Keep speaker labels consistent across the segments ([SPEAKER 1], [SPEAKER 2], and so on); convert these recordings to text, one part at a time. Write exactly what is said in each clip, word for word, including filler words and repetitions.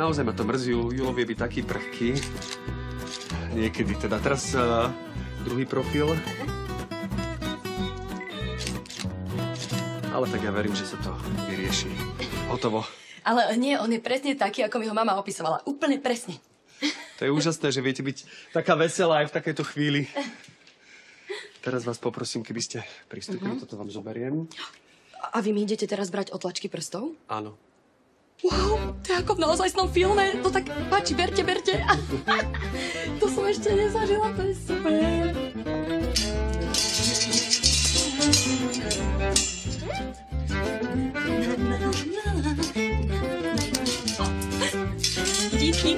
[SPEAKER 1] Naozaj ma to mrzí, Julo vie byť taký prchký. Niekedy teda. Teraz uh, druhý profil. Ale tak ja verím, že sa to vyrieši. Hotovo.
[SPEAKER 2] Ale nie, on je presne taký, ako mi ho mama opisovala. Úplne presne.
[SPEAKER 1] To je úžasné, že viete byť taká veselá aj v takejto chvíli. Teraz vás poprosím, keby ste pristúpili, uh-huh. Toto vám zoberiem.
[SPEAKER 2] A vy mi idete teraz brať otlačky prstov?
[SPEAKER 1] Áno.
[SPEAKER 2] Wow, to je ako v naozajstnom filme. No tak páči, berte, berte. To som ešte nezažila, to je super. Díky.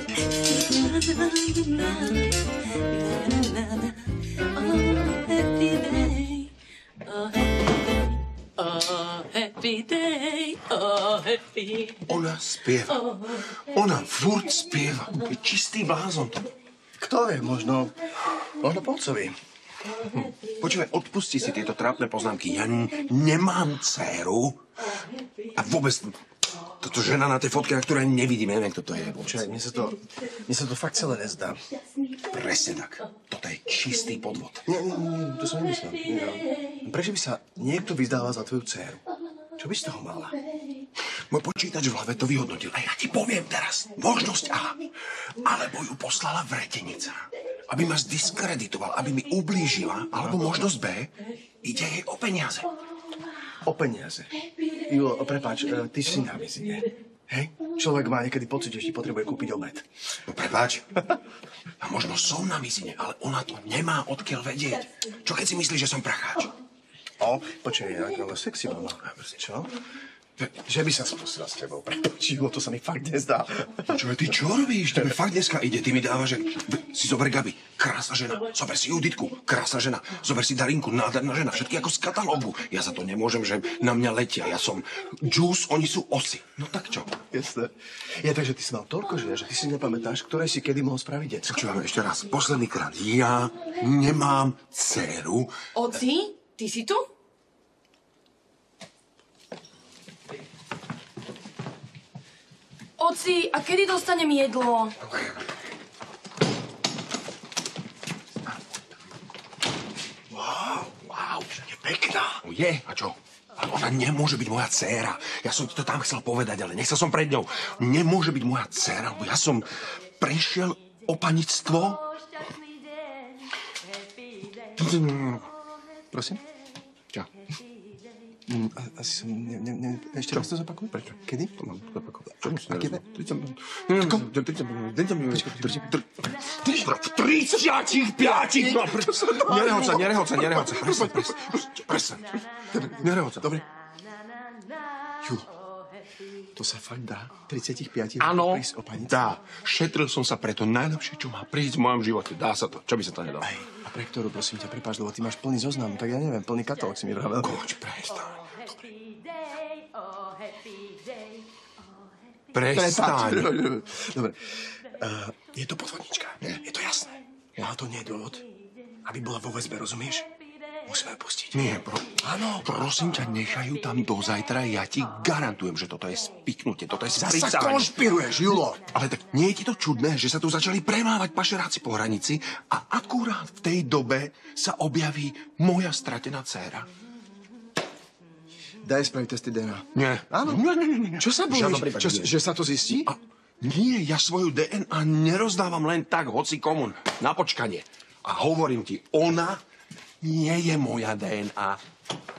[SPEAKER 2] Oh, happy day, oh, happy day.
[SPEAKER 3] Ona spieva. Ona furt spieva. Je čistý blázon.
[SPEAKER 4] Kto vie, možno, možno Polcovi.
[SPEAKER 3] Počúvaj, odpusti si tieto trápne poznámky. Ja n- nemám dcéru a vôbec toto žena na tej fotke, na ktorej nevidím, neviem, kto to je.
[SPEAKER 4] Počúvaj, mne sa to, mne sa to fakt celé nezdá.
[SPEAKER 3] Presne tak. Toto je čistý podvod.
[SPEAKER 4] Nie, nie, nie, to som nemyslel. Prečo by sa niekto vyzdával za tvoju dcéru? Čo by z toho mala?
[SPEAKER 3] Môj počítač v hlave to vyhodnotil. A ja ti poviem teraz. Možnosť A. Alebo ju poslala vretenica, aby ma zdiskreditoval, aby mi ublížila. Alebo možnosť B. Ide jej o peniaze.
[SPEAKER 4] O peniaze. Julo, prepáč, ty si na vizine. Hej? Človek má niekedy pocit, že ti potrebuje kúpiť obed.
[SPEAKER 3] No prepáč. A možno som na vizine, ale ona to nemá odkiaľ vedieť. Čo keď si myslíš, že som pracháč?
[SPEAKER 4] O, počkaj, ale sexy mama. Čo? Že by sa spustila s tebou. Prepáč, Julo, to sa mi fakt nezdá.
[SPEAKER 3] Čo, ty čo robíš? Tebe fakt dneska ide. Ty mi dávaš, že si zober Gabi, krásna žena. Zober si Juditku, krásna žena. Zober si Darinku, nádherná žena. Všetky ako z katalógu. Ja za to nemôžem, že na mňa letia. Ja som džús, oni sú osy. No tak čo?
[SPEAKER 4] Jasné. Je tak, že ty si mal toľko žien, že ty si nepamätáš, ktoré si kedy mohol spraviť decko.
[SPEAKER 3] Počúvame ešte raz. Posledný krát. Ja nemám dceru.
[SPEAKER 2] Oci, ty si tu? Oci, a kedy dostanem jedlo?
[SPEAKER 3] Wow, wow, je pekná. Je, a čo? Ale ona nemôže byť moja dcéra. Ja som ti to tam chcel povedať, ale nechcel som pred ňou. Nemôže byť moja dcéra, lebo ja som prešiel opanictvo.
[SPEAKER 4] Prosím?
[SPEAKER 3] Čo?
[SPEAKER 4] Mm, asi som... Ne, ne, ne, ešte raz to zapakuj?
[SPEAKER 3] Prečo?
[SPEAKER 4] Kedy?
[SPEAKER 3] To mám zapakovať. Čo musím
[SPEAKER 4] Aké?
[SPEAKER 3] V tridsiatich piatich! Nerehoď sa, nerehoď sa, nerehoď sa. Presne, presne. Presne. Nerehoď sa.
[SPEAKER 4] Dobre. Julo, to sa fakt dá? tridsaťpäť
[SPEAKER 3] Áno,
[SPEAKER 4] prísť opaniť?
[SPEAKER 3] dá. Šetril som sa preto najlepšie, čo má prísť v mojom živote. Dá sa to. Čo by sa to nedalo?
[SPEAKER 4] Aj, a pre ktorú, prosím ťa, prepáč, lebo ty máš plný zoznam, tak ja neviem, plný katalóg si mi vravel.
[SPEAKER 3] Koč, prestaň. Prestaň.
[SPEAKER 4] Dobre. Uh, je to podvodnička. Nie. Je to jasné. Má to nie je dôvod, aby bola vo väzbe, rozumieš? Musíme ju pustiť.
[SPEAKER 3] Nie, pro...
[SPEAKER 4] Áno.
[SPEAKER 3] Prosím ťa, nechajú tam do zajtra. Ja ti garantujem, že toto je spiknutie. Toto je
[SPEAKER 4] Zasa
[SPEAKER 3] spricávanie.
[SPEAKER 4] konšpiruješ, Julo.
[SPEAKER 3] Ale tak nie je ti to čudné, že sa tu začali premávať pašeráci po hranici a akurát v tej dobe sa objaví moja stratená dcéra?
[SPEAKER 4] Daj spraviť testy dé en á.
[SPEAKER 3] Nie.
[SPEAKER 4] Áno.
[SPEAKER 3] Nie, nie, nie, nie.
[SPEAKER 4] Čo sa bojíš? Čo,
[SPEAKER 3] nie.
[SPEAKER 4] že sa to zistí?
[SPEAKER 3] A nie, ja svoju dé en á nerozdávam len tak, hoci komu, na počkanie. A hovorím ti, ona nie je moja dé en á.